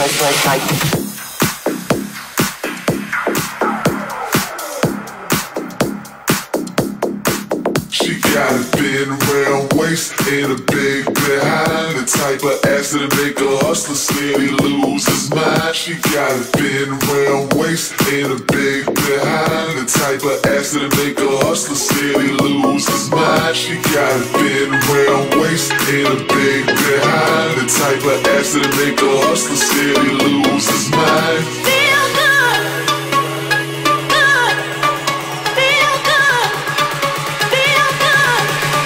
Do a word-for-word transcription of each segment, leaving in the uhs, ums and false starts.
In a big behind, the type of ass that'll make a hustler steady lose his mind. She got a thin round waist and a big behind, the type of ass that'll make a hustler steady lose his mind. She got a thin round waist and a big behind, the type of ass that'll make a hustler steady lose his mind. Feel good, good, feel good, feel good.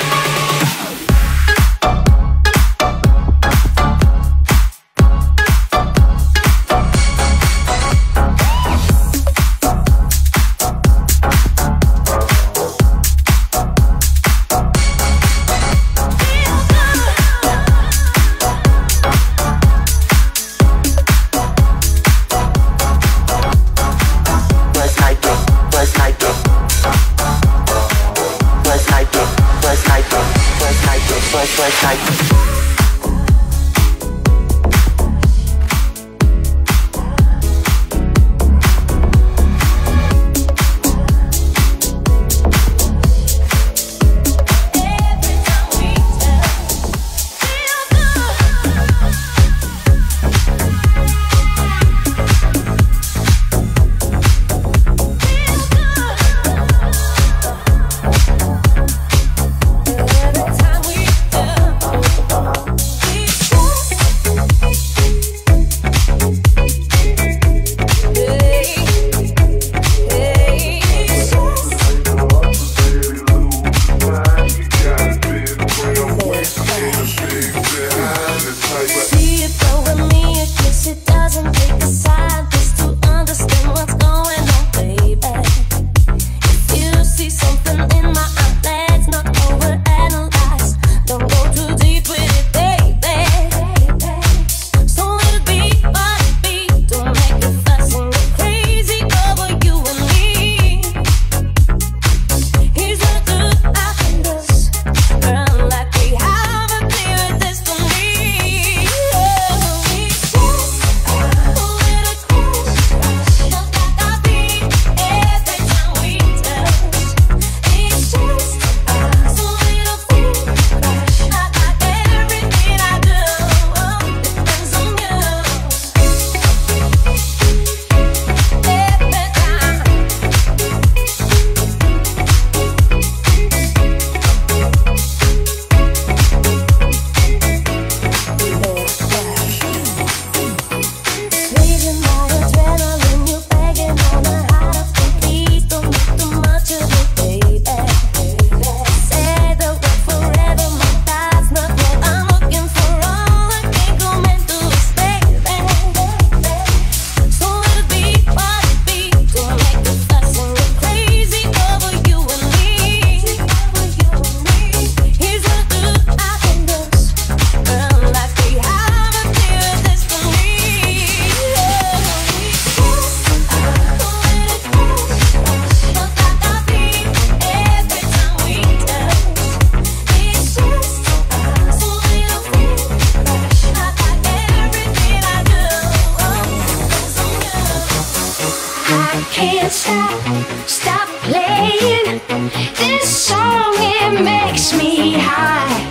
can't stop, stop playing this song, it makes me high.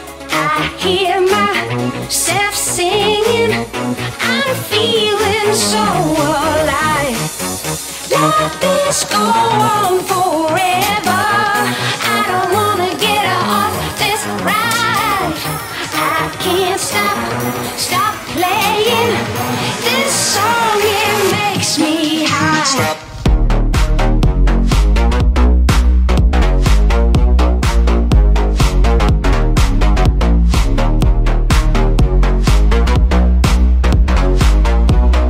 I hear myself singing, I'm feeling so alive. Let this go on forever, I don't wanna get off this ride. I can't stop, stop playing this song, it makes me high. Stop.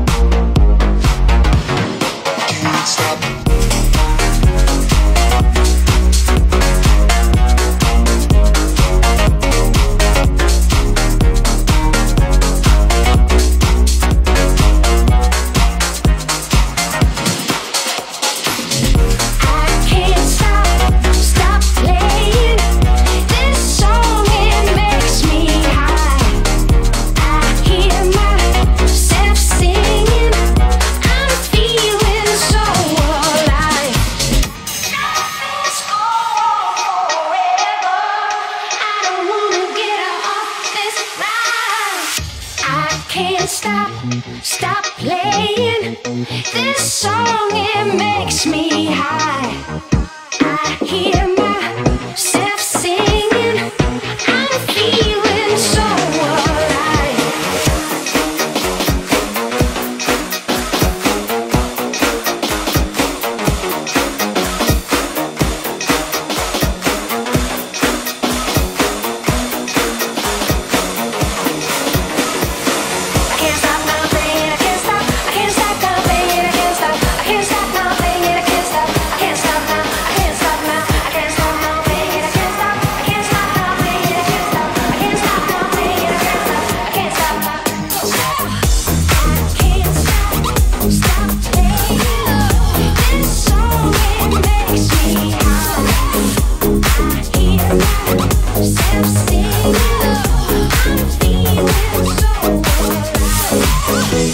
Stop. stop, stop playing this song. It makes me high. I hear myself singing. I'm feeling so alive. I can't stop now playing, I can't stop, I can't stop now playing, I can't stop, I can't stop now playing, I can't stop, I can't stop now, I can't stop now, I can't stop now playing, I can't stop, I can't stop now playing, I can't stop, I can't stop now playing, I can't stop, I can't stop now. I can't stop, stop playing this song. It makes me high. I hear myself singing. I'm feeling so alive.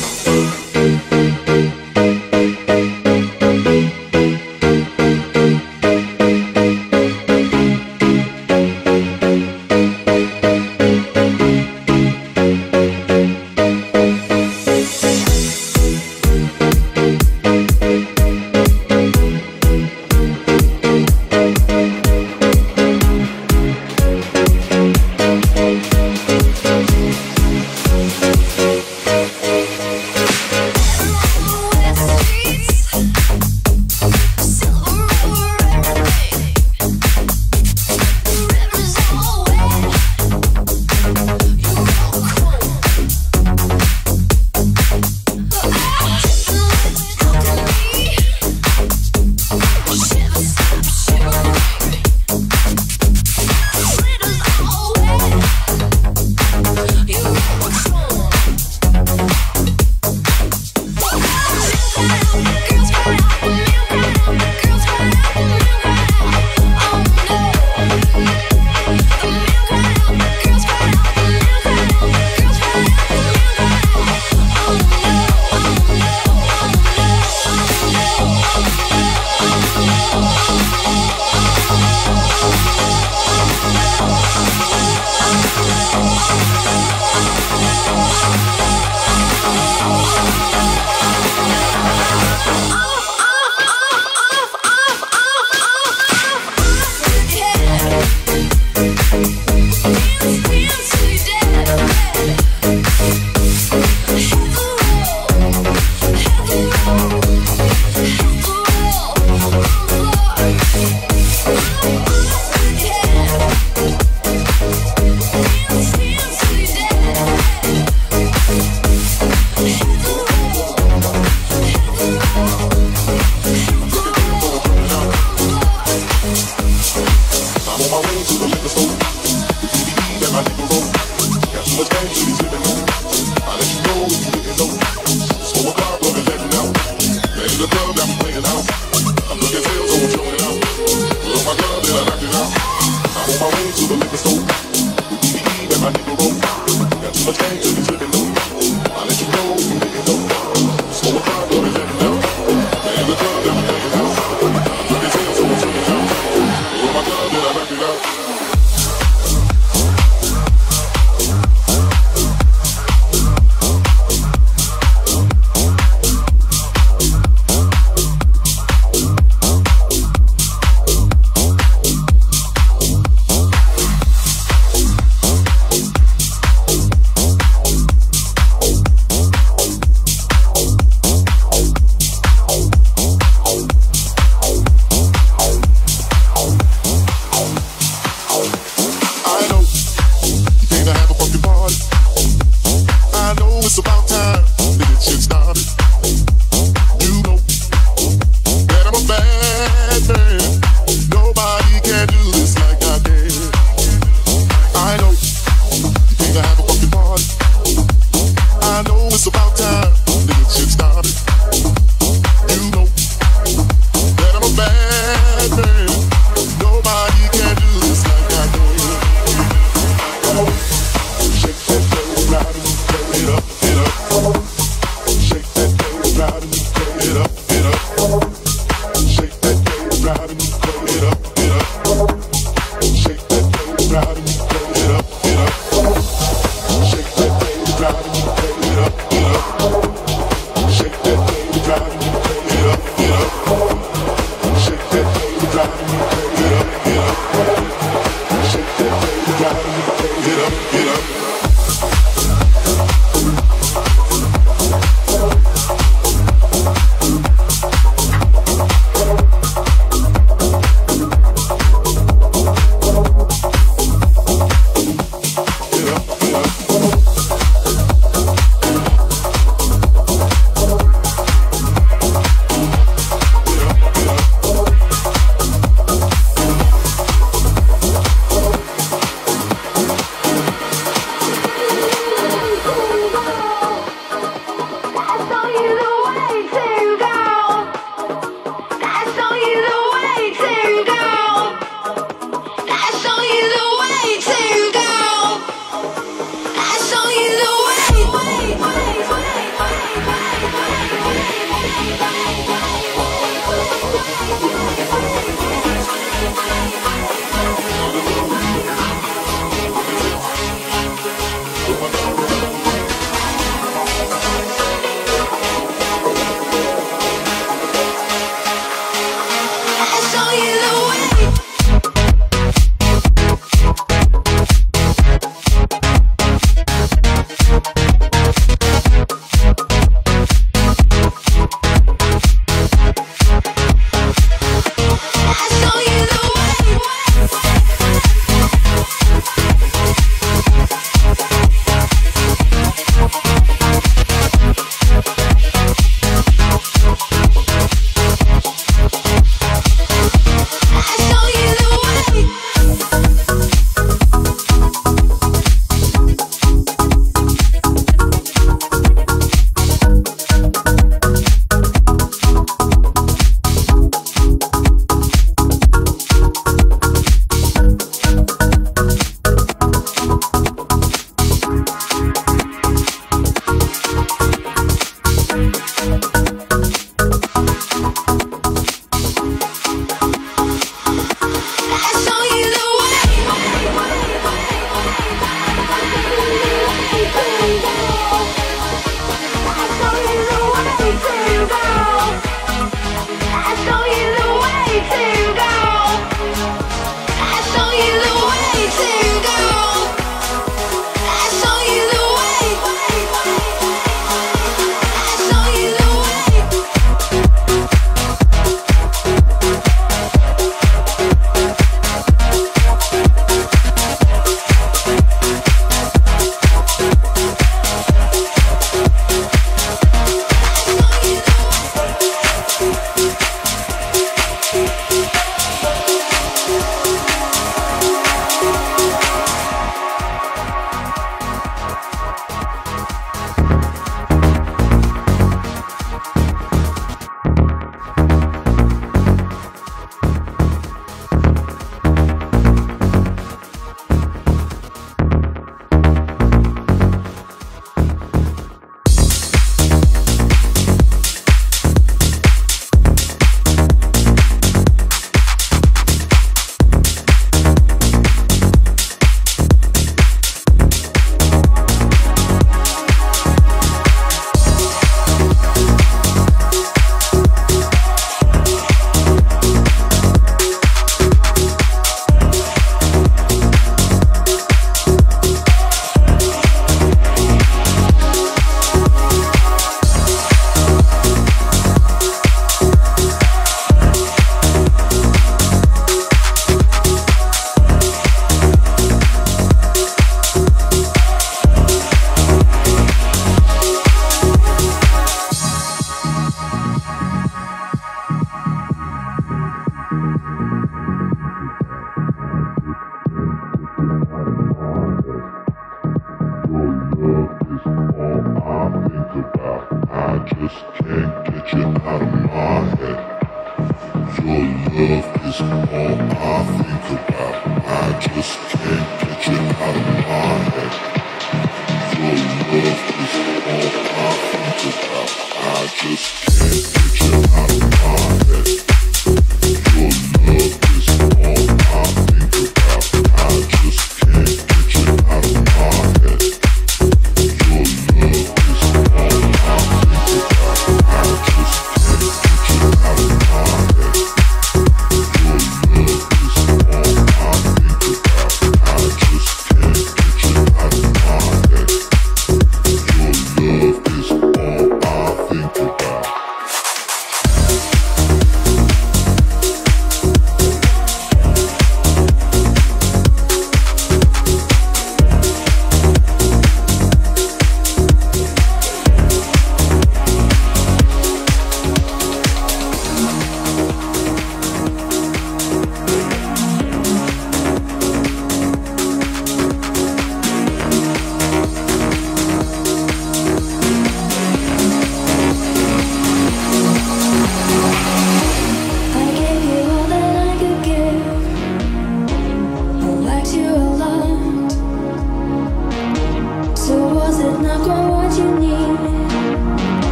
Your love is all I think about. I just can't get you out of my head. Your love is all I think about. I just can't get you out of my head.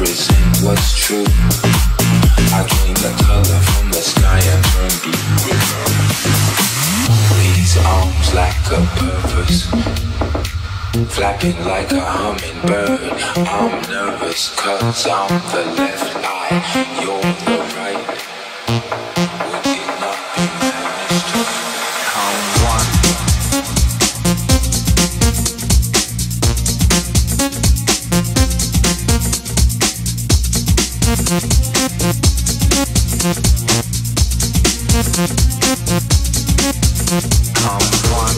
Flapping like a hummingbird. I'm nervous cause I'm the left eye, you're the right. Would it not be managed to come one? Come one.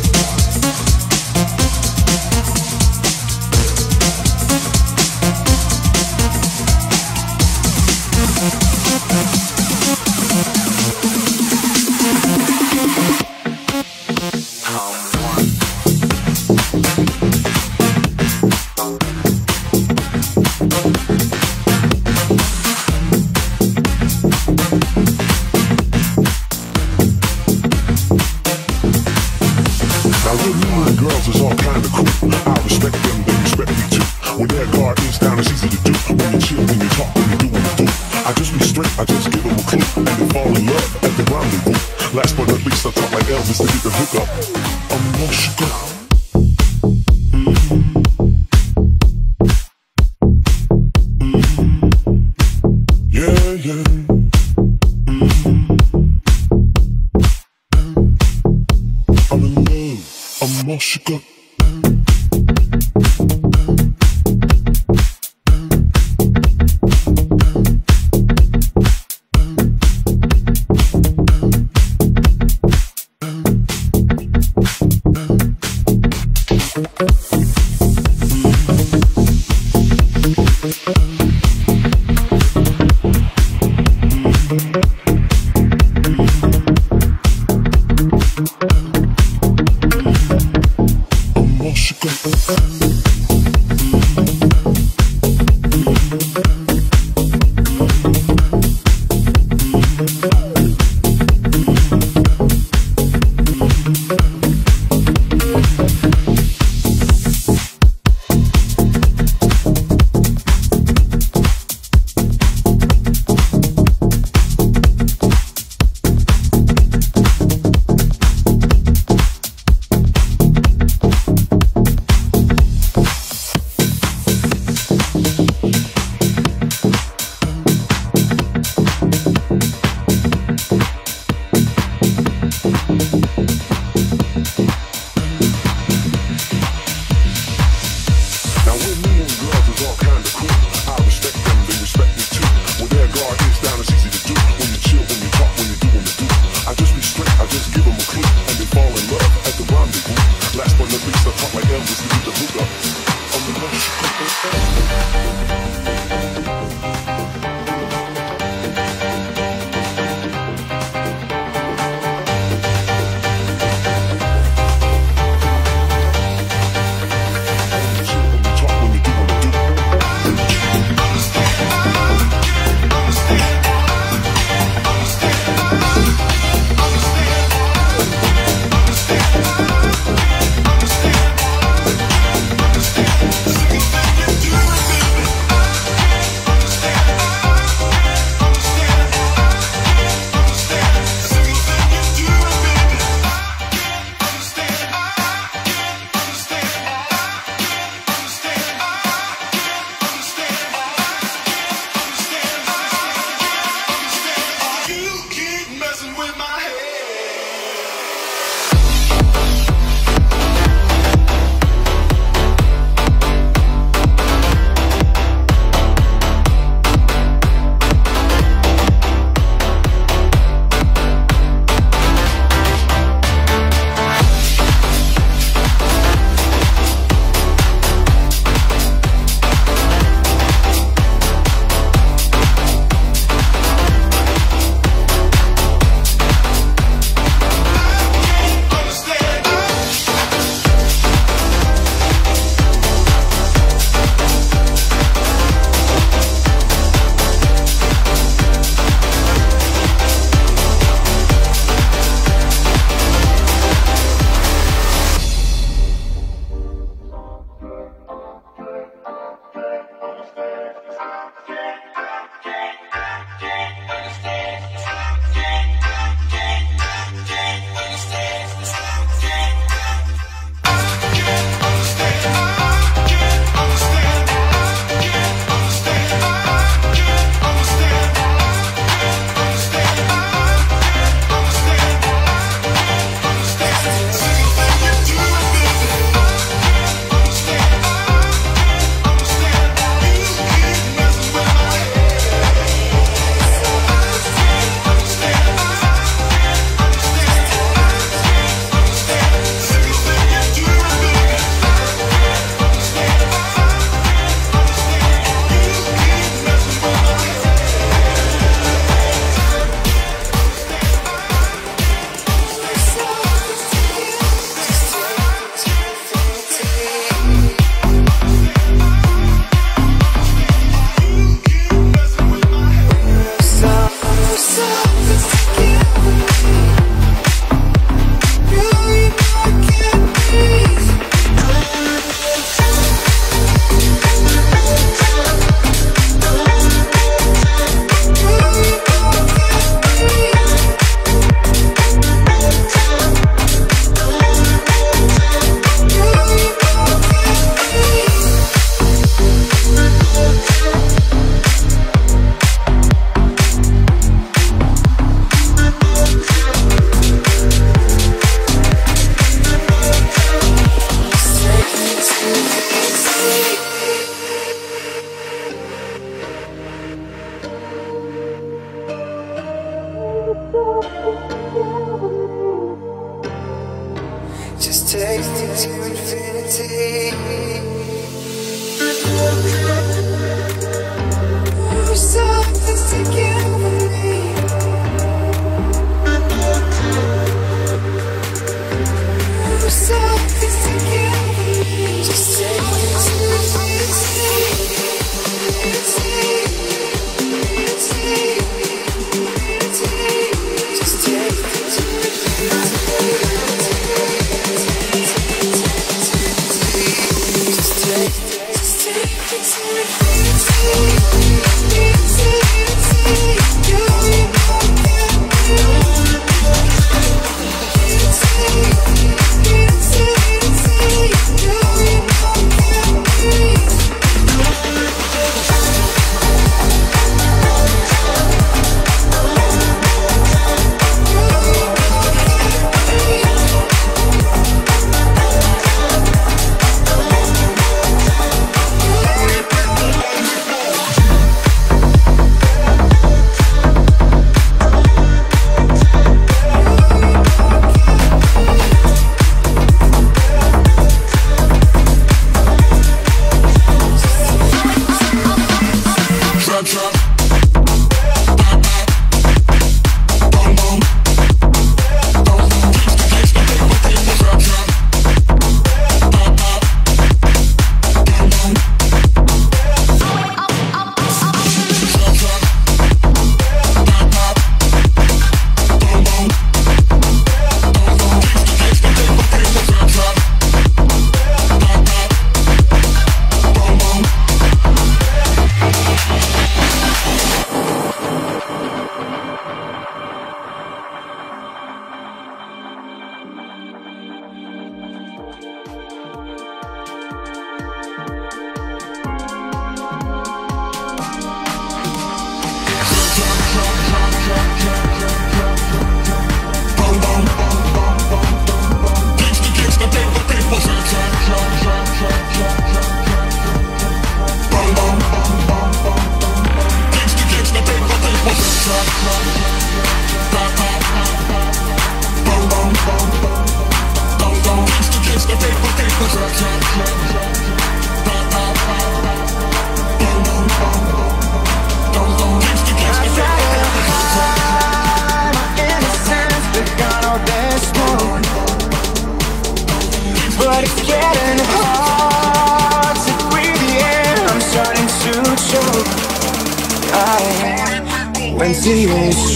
When tears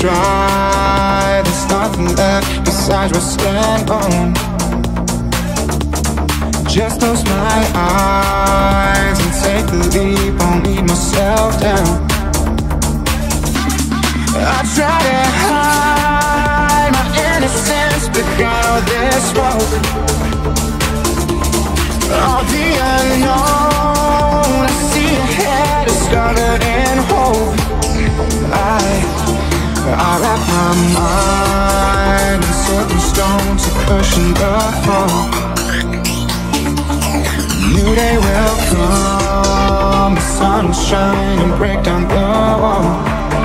dry, there's nothing left besides what stand on. Just close my eyes and take the leap, won't leave myself down. I try to hide my innocence behind all this smoke. All the unknown, I see ahead is covered in hope. I, I wrap my mind in certain stones to cushion the fall. New day will come, the sun will shine and break down the wall.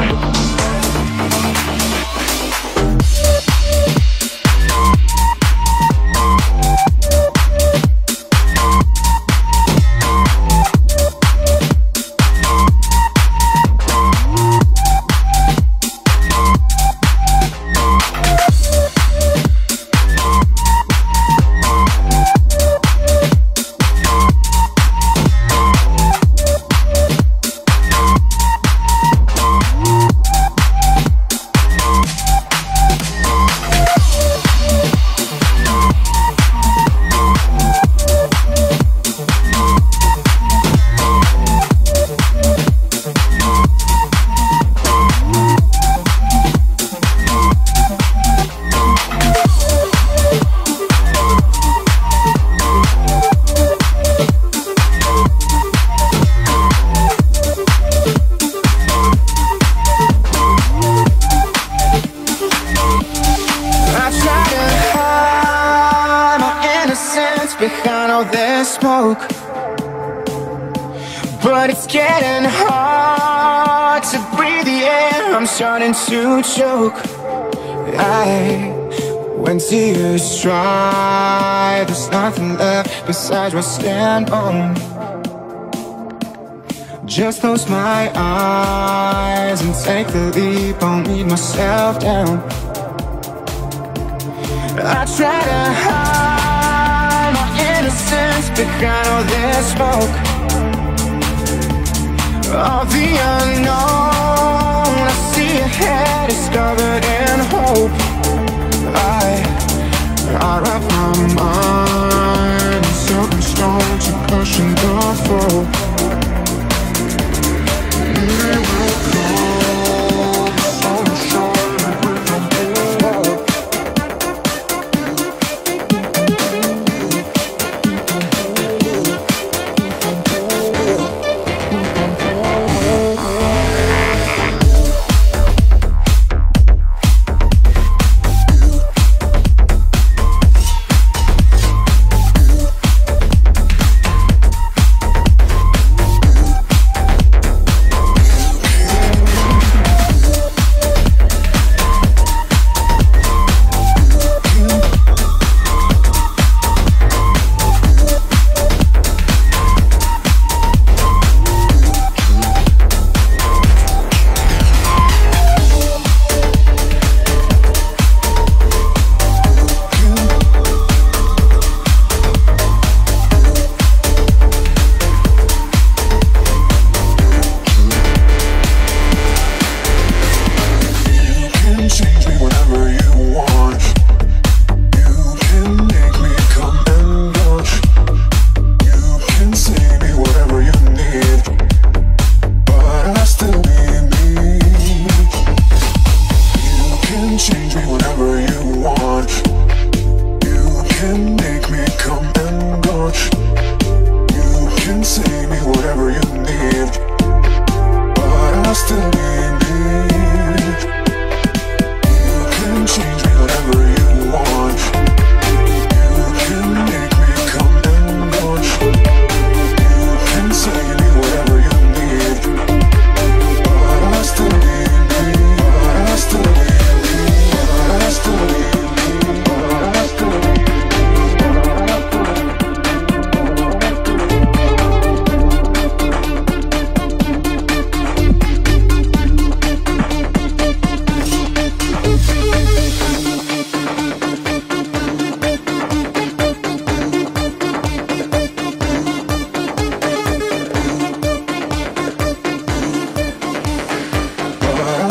Behind all this smoke, but it's getting hard to breathe the air. I'm starting to choke. I, when tears dry, there's nothing left besides what stand on. Just close my eyes and take the leap, won't leave myself down. I try to hide my innocence behind all this smoke. All the unknown, I see ahead is covered in hope. I, I wrap my mind in silken stones and cushion the fall.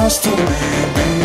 just to leave me.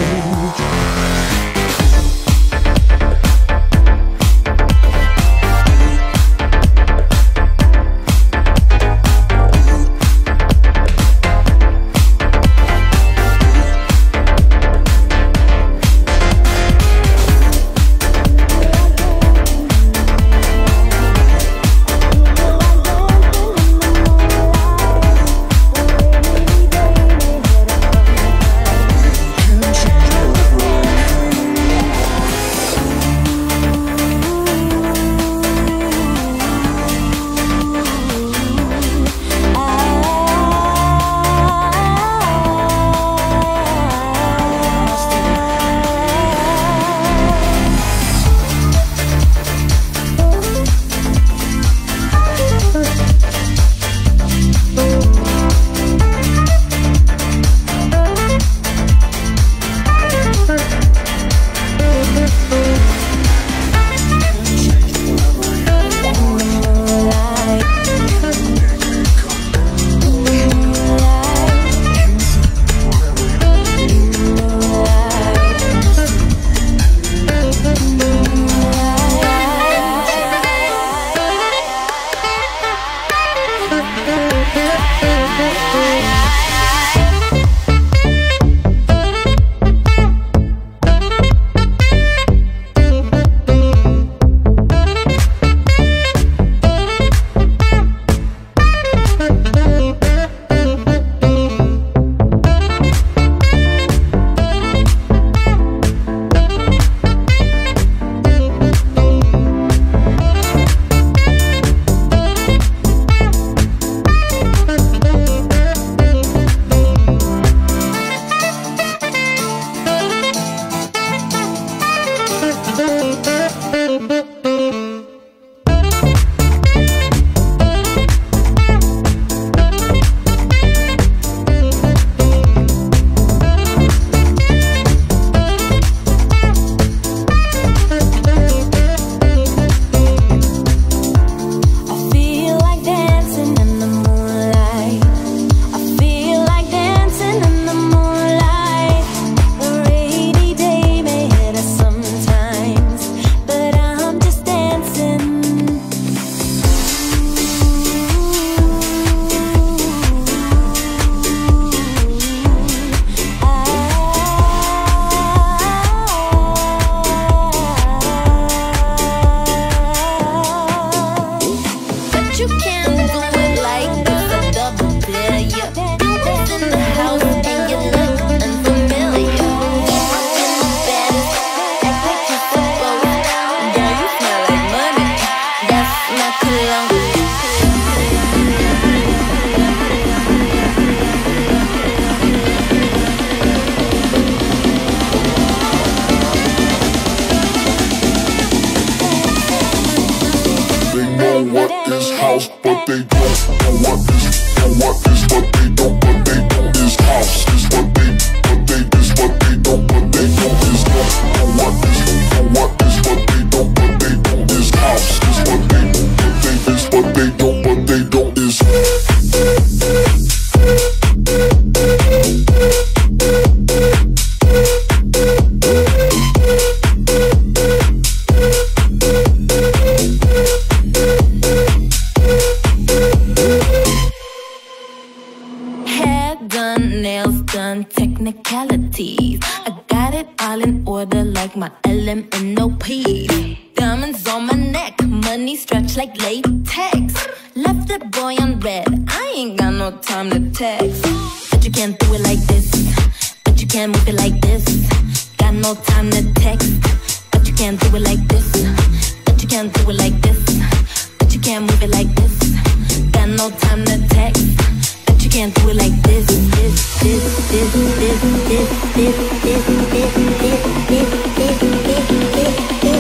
technicalities. I got it all in order like my L M N O P. Diamonds on my neck, money stretched like latex. Left that boy on red, I ain't got no time to text. But you can't do it like this, but you can't move it like this. Got no time to text, but you can't do it like this, but you can't do it like this, but you can't move it like this. Got no time to text, but you can't do it like this. This, this, this, this, this, this, this, this, this, this, this, this,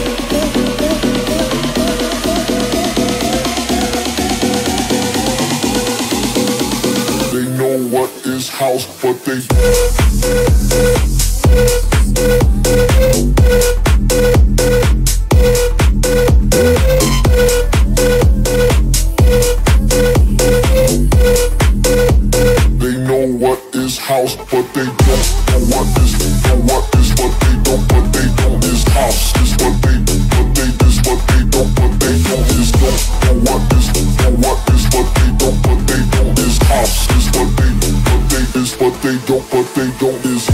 They know what is house, but they They know what is house, but they don't. but they don't, but they don't is.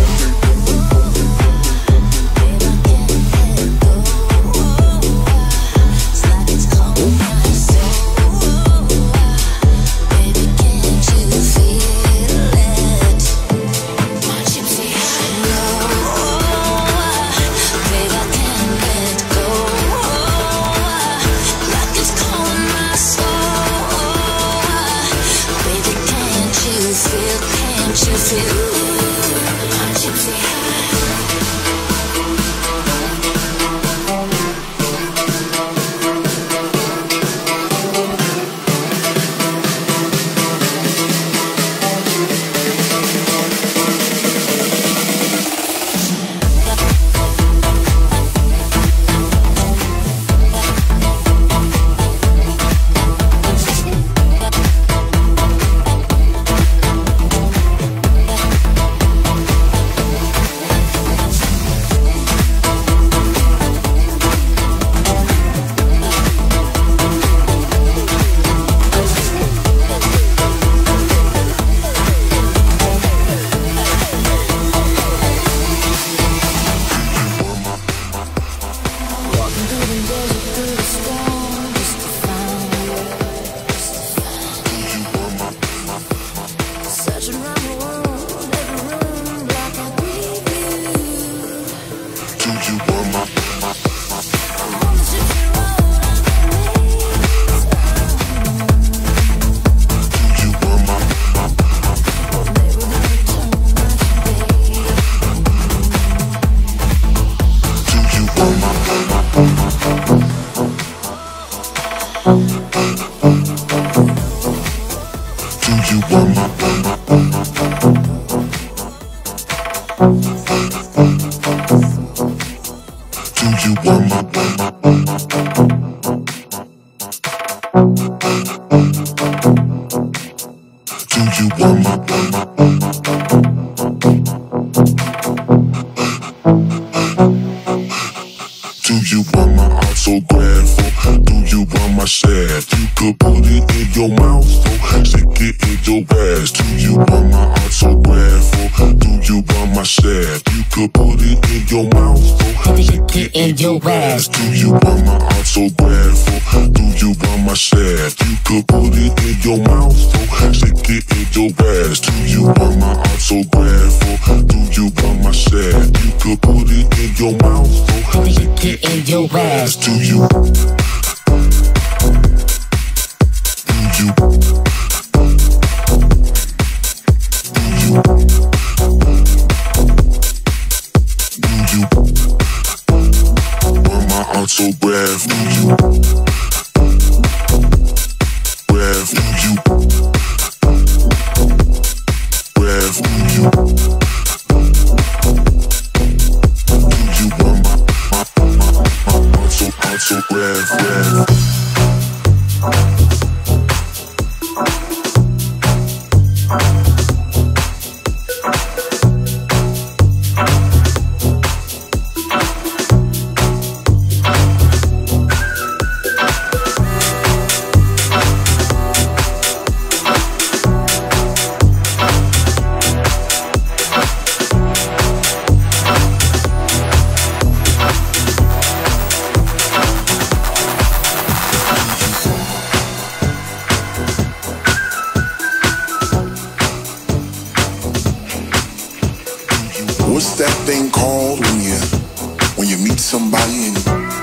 What's that thing called when you when you meet somebody and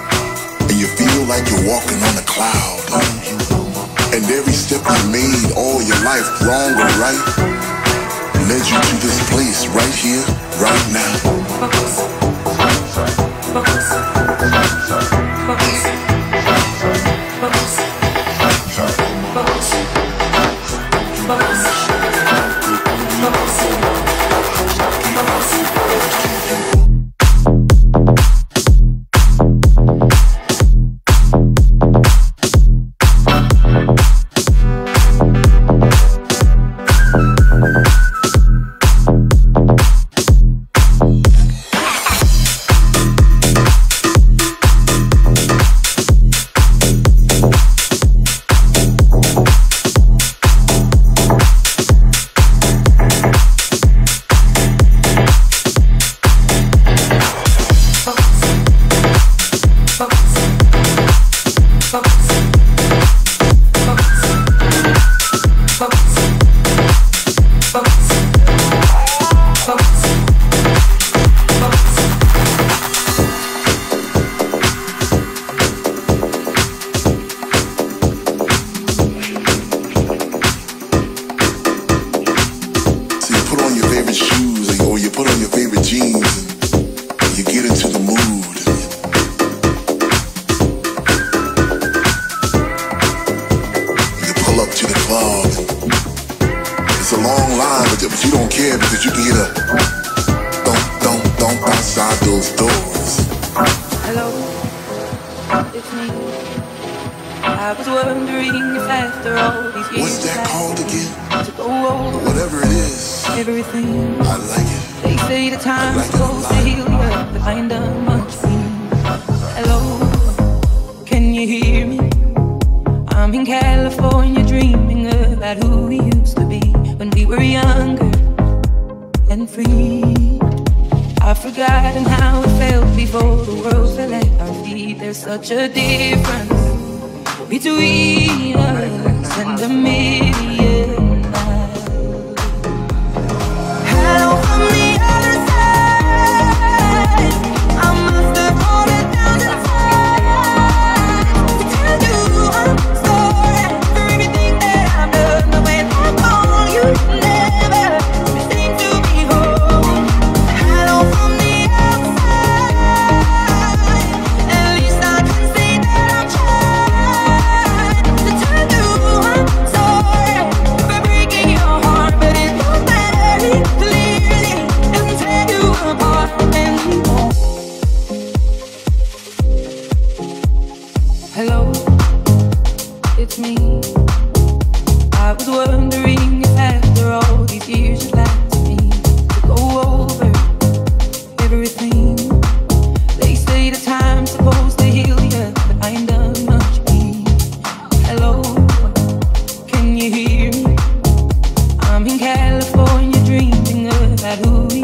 and you feel like you're walking on a cloud, and every step you made all your life, wrong or right, led you to this place right here, right now. but you don't care because you can hear the thump, thump, thump outside those doors. Hello, it's me. I was wondering if after all these years What's that called again? to go over Whatever it is, everything. I like it. They say the time's like it a supposed to lot. heal you, but I ain't done much for you. Hello, can you hear me? I'm in California dreaming about who we used to be when we were younger and free. I've forgotten how it felt before the world fell at our feet. There's such a difference between us and a million miles. Hello from the other side. I must have called a thousand times to tell you I'm sorry for everything that I've done. But when I call you, never seem to be home. Hello from the outside. At least I can say that I'm trying to tell you I'm sorry for breaking your heart, but it won't very clearly and tear you apart anymore. Hello, it's me. I was wondering if after all these years you'd like to me to go over everything. They say the time's supposed to heal you, but I ain't done much for you. Hello, can you hear me? I'm in California dreaming about who